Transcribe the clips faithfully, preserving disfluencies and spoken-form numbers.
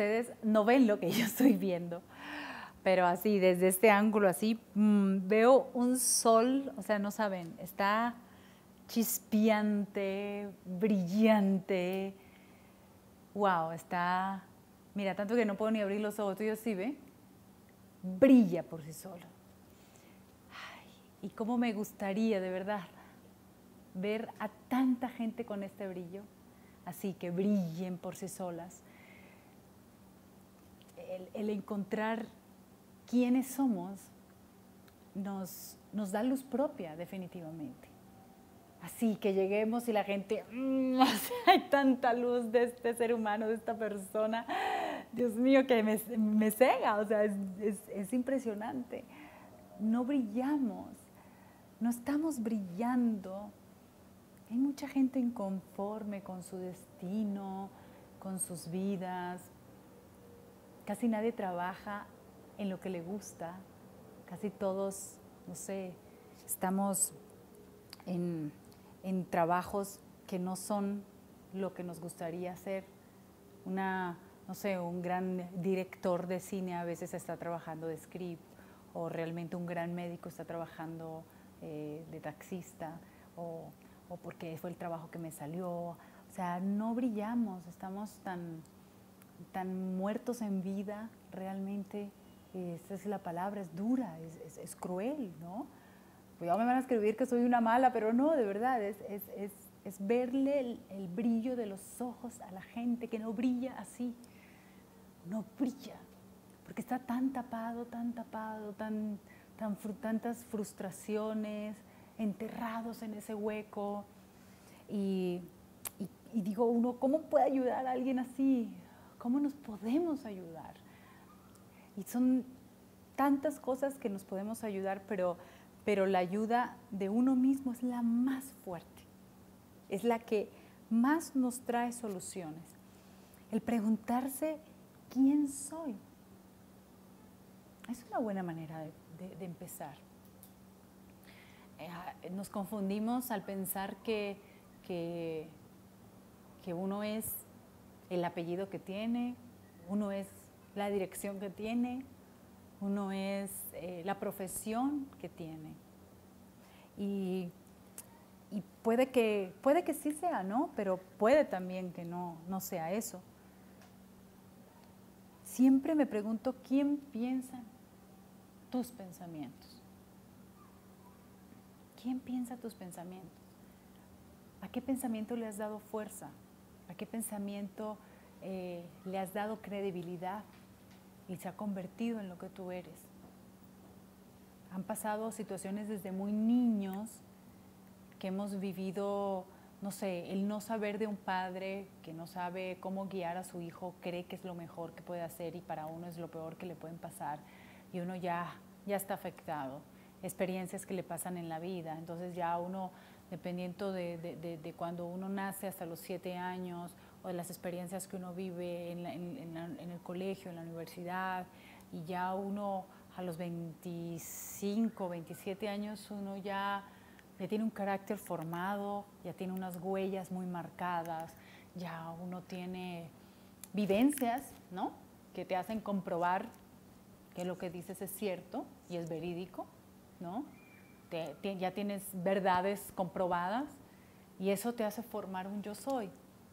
ustedes no ven lo que yo estoy viendo, pero así, desde este ángulo, así, mmm, veo un sol, o sea, no saben, está chispeante, brillante. Wow, está, mira, tanto que no puedo ni abrir los ojos, tú yo sí ve, brilla por sí solo. Ay, y cómo me gustaría, de verdad, ver a tanta gente con este brillo, así que brillen por sí solas. El, el encontrar quiénes somos nos, nos da luz propia, definitivamente. Así que lleguemos y la gente, mmm, hay tanta luz de este ser humano, de esta persona, Dios mío, que me, me cega, o sea, es, es, es impresionante. No brillamos, no estamos brillando. Hay mucha gente inconforme con su destino, con sus vidas. Casi nadie trabaja en lo que le gusta. Casi todos, no sé, estamos en, en trabajos que no son lo que nos gustaría hacer. Una, no sé, un gran director de cine a veces está trabajando de script, o realmente un gran médico está trabajando eh, de taxista, o, o porque fue el trabajo que me salió. O sea, no brillamos, estamos tan, tan muertos en vida, realmente, esa es la palabra, es dura, es, es, es cruel, ¿no? Pues ya me van a escribir que soy una mala, pero no, de verdad, es, es, es, es verle el, el brillo de los ojos a la gente que no brilla así, no brilla, porque está tan tapado, tan tapado, tan, tan, tantas frustraciones, enterrados en ese hueco, y, y, y digo uno, ¿cómo puede ayudar a alguien así? ¿Cómo nos podemos ayudar? Y son tantas cosas que nos podemos ayudar, pero, pero la ayuda de uno mismo es la más fuerte, es la que más nos trae soluciones. El preguntarse, ¿quién soy? Es una buena manera de, de, de empezar. Eh, nos confundimos al pensar que, que, que uno es el apellido que tiene, uno es la dirección que tiene, uno es eh, la profesión que tiene. Y, y puede, que, puede que sí sea, ¿no? Pero puede también que no, no sea eso. Siempre me pregunto, ¿quién piensa tus pensamientos? ¿Quién piensa tus pensamientos? ¿A qué pensamiento le has dado fuerza? ¿A qué pensamiento eh, le has dado credibilidad y se ha convertido en lo que tú eres? Han pasado situaciones desde muy niños que hemos vivido, no sé, el no saber de un padre que no sabe cómo guiar a su hijo, cree que es lo mejor que puede hacer y para uno es lo peor que le pueden pasar, y uno ya, ya está afectado. Experiencias que le pasan en la vida, entonces ya uno, dependiendo de, de, de, de cuando uno nace hasta los siete años, o de las experiencias que uno vive en, la, en, en, la, en el colegio, en la universidad, y ya uno a los veinticinco, veintisiete años uno ya, ya tiene un carácter formado, ya tiene unas huellas muy marcadas, ya uno tiene vivencias, ¿no?, que te hacen comprobar que lo que dices es cierto y es verídico, ¿no? Te, te, ya tienes verdades comprobadas y eso te hace formar un yo soy.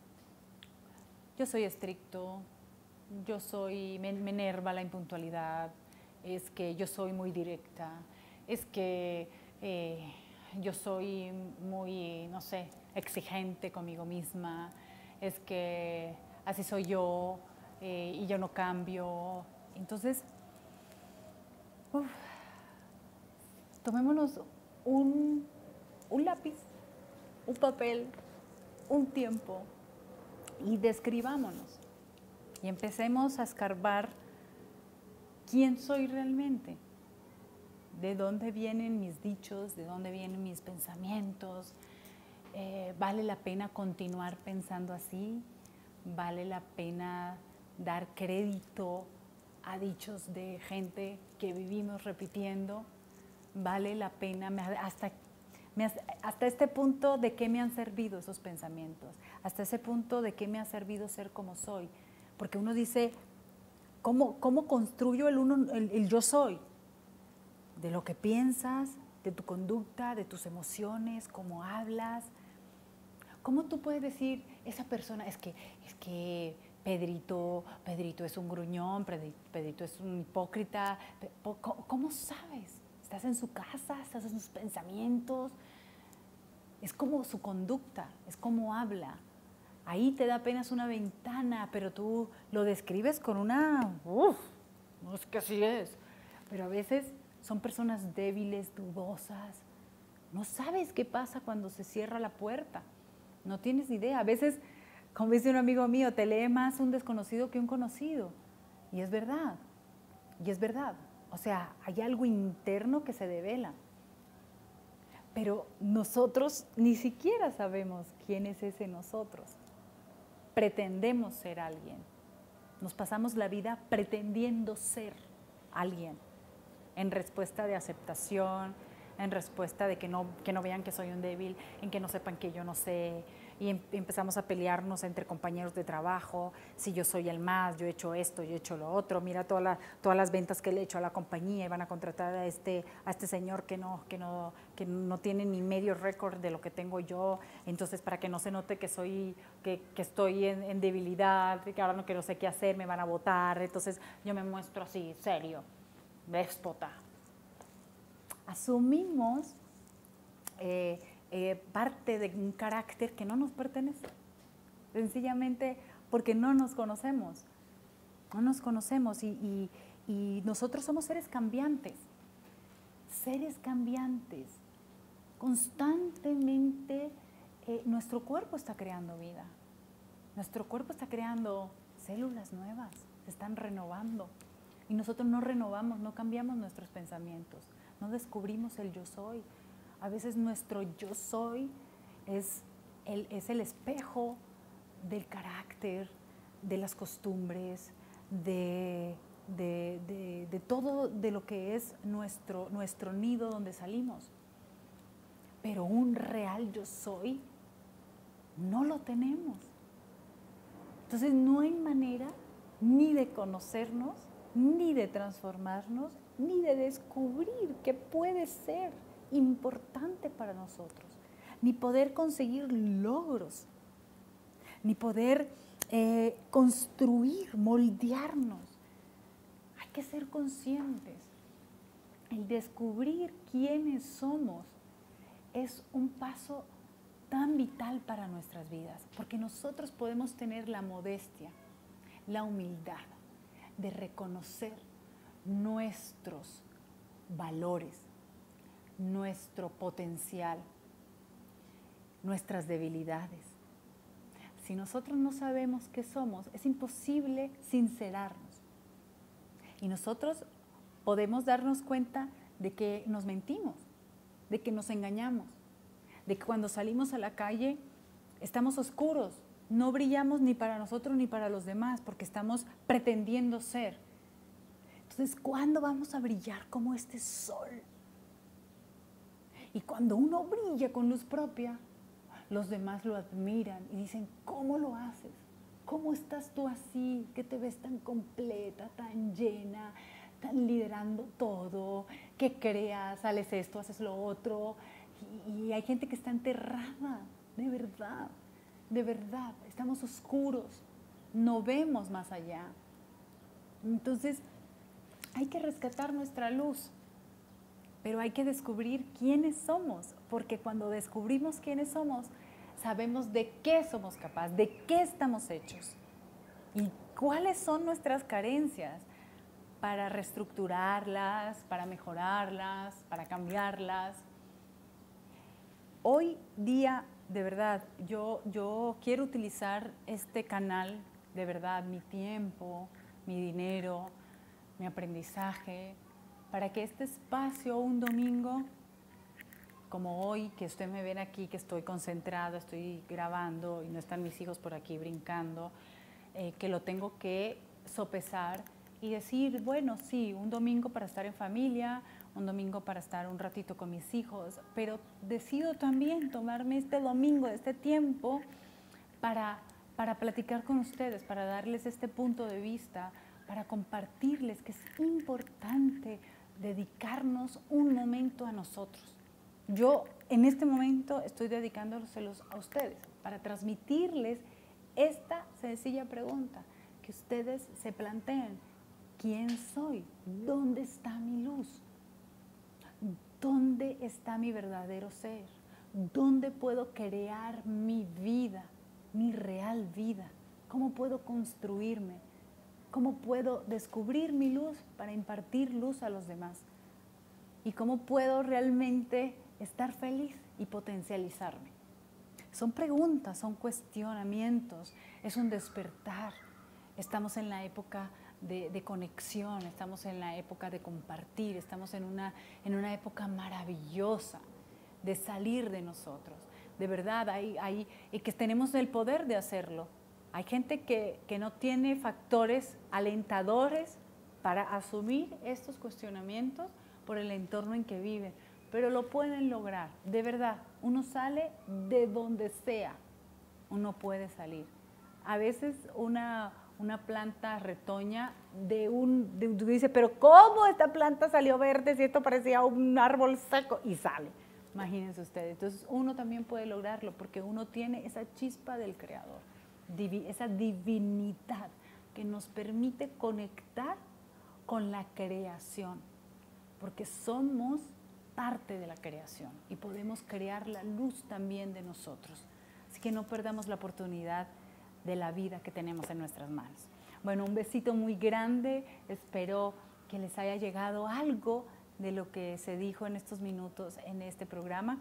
Yo soy estricto, yo soy, me, me enerva la impuntualidad, es que yo soy muy directa, es que eh, yo soy muy, no sé, exigente conmigo misma, es que así soy yo eh, y yo no cambio. Entonces, uf, tomémonos un, un lápiz, un papel, un tiempo y describámonos y empecemos a escarbar quién soy realmente, de dónde vienen mis dichos, de dónde vienen mis pensamientos. Eh, ¿Vale la pena continuar pensando así? ¿Vale la pena dar crédito a dichos de gente que vivimos repitiendo? ¿Vale la pena? Hasta, hasta este punto, ¿de qué me han servido esos pensamientos? Hasta ese punto, ¿de qué me ha servido ser como soy? Porque uno dice, ¿Cómo, cómo construyo el, uno, el, el yo soy? De lo que piensas, de tu conducta, de tus emociones, cómo hablas. ¿Cómo tú puedes decir, esa persona, es que, es que Pedrito, Pedrito es un gruñón, Pedrito es un hipócrita? ¿Cómo sabes? ¿Estás en su casa? ¿Estás en sus pensamientos? Es como su conducta, es como habla. Ahí te da apenas una ventana, pero tú lo describes con una... Uf, no es que así es. Pero a veces son personas débiles, dudosas. No sabes qué pasa cuando se cierra la puerta. No tienes idea. A veces, como dice un amigo mío, te lee más un desconocido que un conocido. Y es verdad. Y es verdad. O sea, hay algo interno que se devela. Pero nosotros ni siquiera sabemos quién es ese nosotros. Pretendemos ser alguien. Nos pasamos la vida pretendiendo ser alguien en respuesta de aceptación, en respuesta de que no, que no vean que soy un débil, en que no sepan que yo no sé, y em, empezamos a pelearnos entre compañeros de trabajo, si yo soy el más, yo he hecho esto, yo he hecho lo otro, mira toda la, todas las ventas que le he hecho a la compañía y van a contratar a este, a este señor que no, que, no, que no tiene ni medio récord de lo que tengo yo, entonces para que no se note que, soy, que, que estoy en, en debilidad, que ahora no, que no sé qué hacer, me van a votar, entonces yo me muestro así, serio, déspota. Asumimos eh, eh, parte de un carácter que no nos pertenece, sencillamente porque no nos conocemos, no nos conocemos y, y, y nosotros somos seres cambiantes, seres cambiantes, constantemente eh, nuestro cuerpo está creando vida, nuestro cuerpo está creando células nuevas, se están renovando y nosotros no renovamos, no cambiamos nuestros pensamientos. No descubrimos el yo soy. A veces nuestro yo soy es el, es el espejo del carácter, de las costumbres, de, de, de, de todo de lo que es nuestro, nuestro nido donde salimos. Pero un real yo soy no lo tenemos. Entonces no hay manera ni de conocernos, ni de transformarnos, ni de descubrir qué puede ser importante para nosotros, ni poder conseguir logros, ni poder eh, construir, moldearnos. Hay que ser conscientes. El descubrir quiénes somos es un paso tan vital para nuestras vidas, porque nosotros podemos tener la modestia, la humildad de reconocer nuestros valores, nuestro potencial, nuestras debilidades. Si nosotros no sabemos qué somos, es imposible sincerarnos. Y nosotros podemos darnos cuenta de que nos mentimos, de que nos engañamos, de que cuando salimos a la calle estamos oscuros, no brillamos ni para nosotros ni para los demás, porque estamos pretendiendo ser. Entonces, ¿cuándo vamos a brillar como este sol? Y cuando uno brilla con luz propia, los demás lo admiran y dicen, ¿cómo lo haces? ¿Cómo estás tú así, que te ves tan completa, tan llena, tan liderando todo, que creas, sales esto, haces lo otro? Y, y hay gente que está enterrada, de verdad, de verdad, estamos oscuros, no vemos más allá. Entonces, hay que rescatar nuestra luz, pero hay que descubrir quiénes somos, porque cuando descubrimos quiénes somos, sabemos de qué somos capaces, de qué estamos hechos y cuáles son nuestras carencias para reestructurarlas, para mejorarlas, para cambiarlas. Hoy día, de verdad, yo, yo quiero utilizar este canal, de verdad, mi tiempo, mi dinero, mi aprendizaje, para que este espacio un domingo, como hoy, que ustedes me ven aquí, que estoy concentrada, estoy grabando y no están mis hijos por aquí brincando, eh, que lo tengo que sopesar y decir, bueno, sí, un domingo para estar en familia, un domingo para estar un ratito con mis hijos, pero decido también tomarme este domingo, este tiempo, para, para platicar con ustedes, para darles este punto de vista, para compartirles que es importante dedicarnos un momento a nosotros. Yo en este momento estoy dedicándoselos a ustedes para transmitirles esta sencilla pregunta, que ustedes se planteen: ¿quién soy? ¿Dónde está mi luz? ¿Dónde está mi verdadero ser? ¿Dónde puedo crear mi vida, mi real vida? ¿Cómo puedo construirme? ¿Cómo puedo descubrir mi luz para impartir luz a los demás? ¿Y cómo puedo realmente estar feliz y potencializarme? Son preguntas, son cuestionamientos, es un despertar. Estamos en la época de, de conexión, estamos en la época de compartir, estamos en una, en una época maravillosa de salir de nosotros. De verdad, hay, hay, y que tenemos el poder de hacerlo. Hay gente que, que no tiene factores alentadores para asumir estos cuestionamientos por el entorno en que viven, pero lo pueden lograr. De verdad, uno sale de donde sea, uno puede salir. A veces una, una planta retoña de un, de, dice, pero ¿cómo esta planta salió verde si esto parecía un árbol seco? Y sale. Imagínense ustedes. Entonces uno también puede lograrlo porque uno tiene esa chispa del Creador, esa divinidad que nos permite conectar con la creación, porque somos parte de la creación y podemos crear la luz también de nosotros. Así que no perdamos la oportunidad de la vida que tenemos en nuestras manos. Bueno, un besito muy grande. Espero que les haya llegado algo de lo que se dijo en estos minutos en este programa.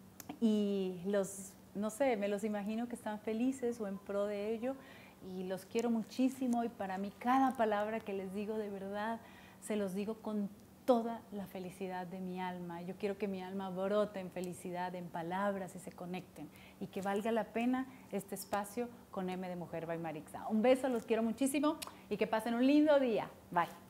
Y los, no sé, me los imagino que están felices o en pro de ello. Y los quiero muchísimo y para mí cada palabra que les digo de verdad se los digo con toda la felicidad de mi alma. Yo quiero que mi alma brote en felicidad, en palabras y se conecten y que valga la pena este espacio con M de Mujer by Marixa. Un beso, los quiero muchísimo y que pasen un lindo día. Bye.